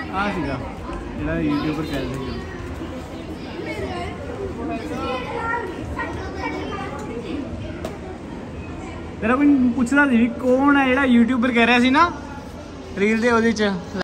ਆ ਸੀਗਾ ਜਿਹੜਾ ਯੂਟਿਊਬਰ ਕਹਿੰਦੇ ਸੀ। ਤੇਰਾ ਕੋਈ ਪੁੱਛਦਾ ਸੀ ਵੀ ਕੌਣ ਹੈ ਜਿਹੜਾ ਯੂਟਿਊਬਰ ਕਹਿ ਰਿਹਾ ਸੀ ਨਾ ਰੀਲ ਦੇ ਉਹਦੇ 'ਚ।